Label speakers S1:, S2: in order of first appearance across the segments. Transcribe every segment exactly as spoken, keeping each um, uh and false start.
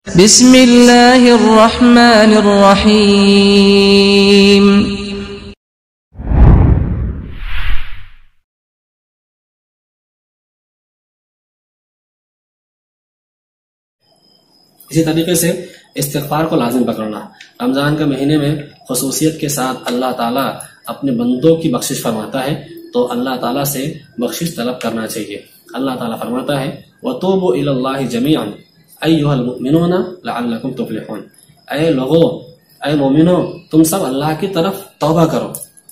S1: بسم اللہ الرحمن الرحیم۔
S2: اسی طریقے سے استغفار کو لازم پکڑنا۔ رمضان کے مہینے میں خصوصیت کے ساتھ اللہ تعالیٰ اپنے بندوں کی بخشش فرماتا ہے، تو اللہ تعالیٰ سے بخشش طلب کرنا چاہیے۔ اللہ تعالیٰ فرماتا ہے وَتُوبُوا إِلَى اللَّهِ جَمِيعًا أَيُّهَا الْمُؤْمِنُونَ لَعَلَّكُمْ تُفْلِحُونَ۔ اے لوگو، اے مومنو، تم سب اللہ کی طرف توبہ کرو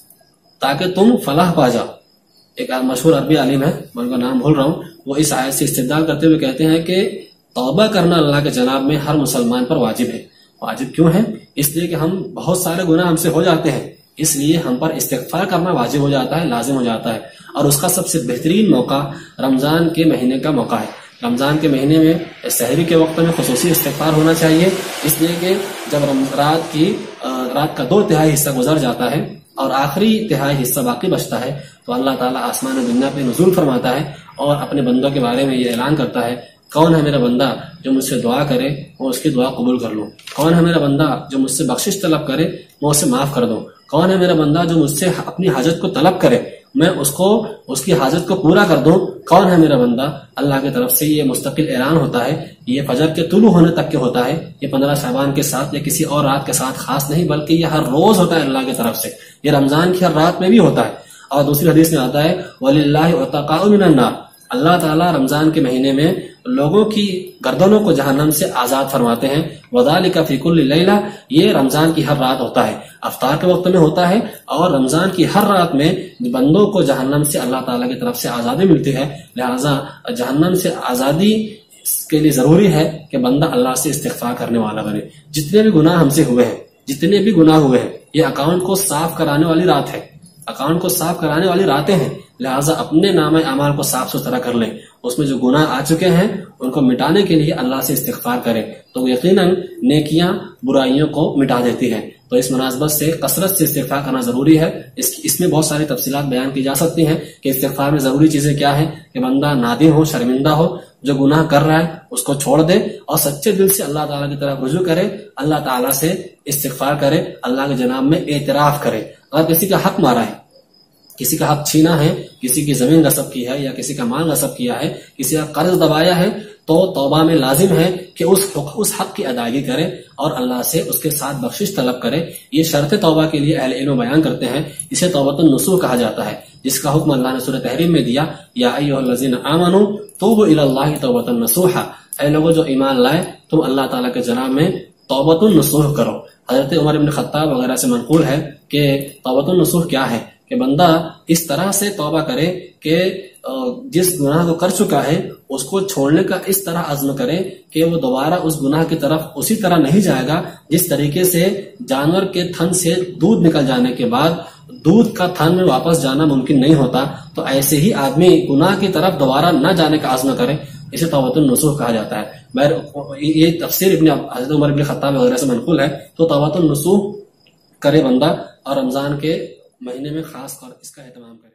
S2: تاکہ تم فلاح پا جاؤ۔ ایک مشہور عربی عالم ہے، میں ان کا نام بھول رہا ہوں، وہ اس آیت سے استدلال کرتے ہوئے کہتے ہیں کہ توبہ کرنا اللہ کے جناب میں ہر مسلمان پر واجب ہے۔ واجب کیوں ہے؟ اس لیے کہ ہم بہت سارے گناہ ہم سے ہو جاتے ہیں، اس لیے ہم پر استغفار کرنا واجب ہو جاتا ہے، لازم ہو جاتا ہے، اور اس کا سب سے بہترین موقع رمضان کے مہینے کا موقع ہے۔ رمضان کے مہینے میں سحری کے وقت میں خصوصی استغفار ہونا چاہیے، اس لیے کہ جب رات کی رات کا دو تہائی حصہ گزر جاتا ہے اور آخری تہائی حصہ باقی بچتا ہے، تو اللہ تعالیٰ آسمان و دنیا پہ نزول فرماتا ہے اور اپنے بندوں کے بارے میں یہ اعلان کرتا ہے، کون ہے میرا بندہ جو مجھ سے دعا کرے وہ اس کی دعا قبول کر لوں، کون ہے میرا بندہ جو مجھ سے بخشش طلب کرے میں اسے معاف کر دوں، کون ہے میرا بندہ جو مجھ سے اپنی حاجت کو طلب کرے میں اس کو اس کی حاجت کو پورا کر دوں، کون ہے میرا بندہ۔ اللہ کی طرف سے یہ مستقل اعلان ہوتا ہے، یہ فجر کے طلوع ہونے تک کے ہوتا ہے، یہ پندرہ شعبان کے ساتھ یا کسی اور رات کے ساتھ خاص نہیں، بلکہ یہ ہر روز ہوتا ہے اللہ کی طرف سے، یہ رمضان کی ہر رات میں بھی ہوتا ہے۔ اور دوسری حدیث میں آتا ہے وَلِلَّهِ عُتَقَاءُ مِنَ النَّارِ، اللہ تعالیٰ رمضان کے مہینے میں لوگوں کی گردنوں کو جہنم سے آزاد فرماتے ہیں۔ وَذَلِكَ فِي كُلِّ لَيْلَةٍ، یہ رمضان کی ہر رات ہوتا ہے، افطار کے وقت میں ہوتا ہے، اور رمضان کی ہر رات میں بندوں کو جہنم سے اللہ تعالیٰ کی طرف سے آزادی ملتی ہے۔ لہٰذا جہنم سے آزادی کے لیے ضروری ہے کہ بندہ اللہ سے استغفار کرنے والا بنے۔ جتنے بھی گناہ ہم سے ہوئے ہیں، جتنے بھی گناہ ہوئے ہیں، یہ اکاؤنٹ کو صاف کرانے والی رات ہے، اکاؤنٹ کو صاف کرانے والی راتیں ہیں، لہٰذا اپنے نام اعمال کو صاف ستھرا کر لیں، اس میں جو گناہ آ چکے ہیں ان کو مٹانے کے لیے اللہ سے استغفار کریں، تو یقیناً نیکیاں برائیوں کو مٹا دیتی ہیں۔ تو اس مناسبت سے کثرت سے استغفار کرنا ضروری ہے۔ اس اس میں بہت ساری تفصیلات بیان کی جا سکتی ہیں کہ استغفار میں ضروری چیزیں کیا ہیں، کہ بندہ نادم ہو، شرمندہ ہو، جو گناہ کر رہا ہے اس کو چھوڑ دے اور سچے دل سے اللہ تعالیٰ کی طرف رجوع کرے، اللہ تعالیٰ سے استغفار کرے، اللہ کے جناب میں اعتراف کرے۔ اگر کسی کا حق مارا ہے، کسی کا حق چھینا ہے، کسی کی زمین غصب کی ہے یا کسی کا مال غصب کیا ہے، کسی کا قرض دبایا ہے، تو توبہ میں لازم ہے کہ اس اس حق کی ادائیگی کرے اور اللہ سے اس کے ساتھ بخشش طلب کرے۔ یہ شرط توبہ کے لیے اہل علم بیان کرتے ہیں، اسے توبۃ النصوح کہا جاتا ہے، جس کا حکم اللہ نے سورہ تحریم میں دیا، یا ایھا الذین آمنوا توبوا الی اللہ توبۃ النصوحا، اے لوگوں جو ایمان لائے تم اللہ تعالیٰ کے جناب میں توبۃ النصوح کرو۔ حضرت عمر بن خطاب وغیرہ سے منقول ہے کہ توبۃ النصوح کیا ہے، کہ بندہ اس طرح سے توبہ کرے کہ جس گناہ کو کر چکا ہے اس کو چھوڑنے کا اس طرح عزم کرے کہ وہ دوبارہ اس گناہ کی طرف اسی طرح نہیں جائے گا جس طریقے سے جانور کے تھن سے دودھ نکل جانے کے بعد دودھ کا تھن میں واپس جانا ممکن نہیں ہوتا، تو ایسے ہی آدمی گناہ کی طرف دوبارہ نہ جانے کا عزم کرے، اسے توبۃ النصوح کہا جاتا ہے۔ یہ تفسیر ابن حضرت عمر بن خطاب وغیرہ سے منقول ہے، تو توبۃ النصوح کرے بندہ اور رمضان کے مہینے میں خاص طور اس کا اہتمام کرے۔